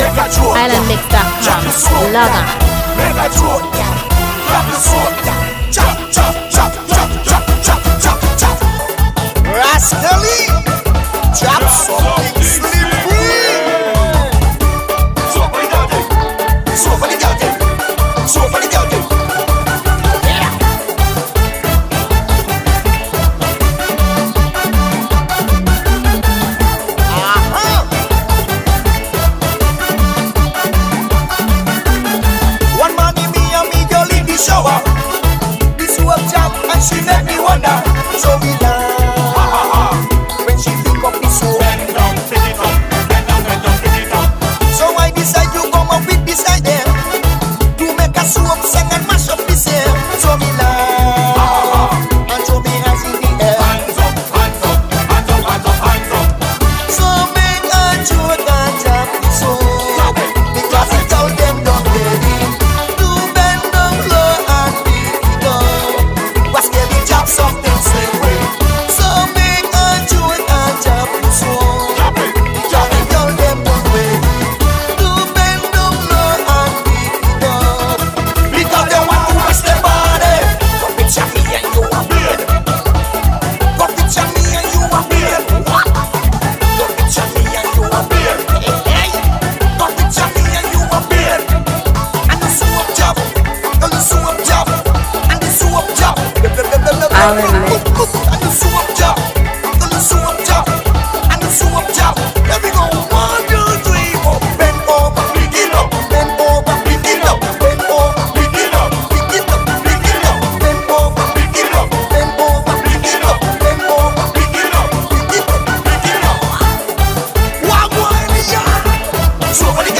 IslandMix.com. Log on. Rascally, drop something slippery. So for the girl thing, so for the girl thing, so for the girl thing. Yeah. One morning me and me girl in the shower. This was job and she made me wonder. So we laugh when she pick up this soap. Bend down, pick it up. Bend down, pick it up. So I decide to come up with this idea to make a soap sing and mash up this air. So we laugh and throw me hands in the air. Hands up, hands up, hands up, hands up, hands up. So make a joke and drop the soap because it told them don't ready to bend down low and pick it up. Was can we drop something same way? So make a joke and drop the soap because it told them don't ready to bend down low and pick it up. Because they want to waste their body. Go picture me and you a beard. Go picture me and you a beard. What? Go picture me and you a beard. Hey, go picture me and you a beard. And the soap job, and the soap job, and the soap job. IslandMix. And the soap job, and the soap job, and the soap job. Here we go. 1, 2, 3, 4. Bend over, pick it up. Bend over, pick it up. Bend over, pick it up. Pick it up, pick it up. Bend over, pick it up. Bend over, pick it up. Bend over, pick it up. Pick it up, pick it up. Walk one in the yard. So for the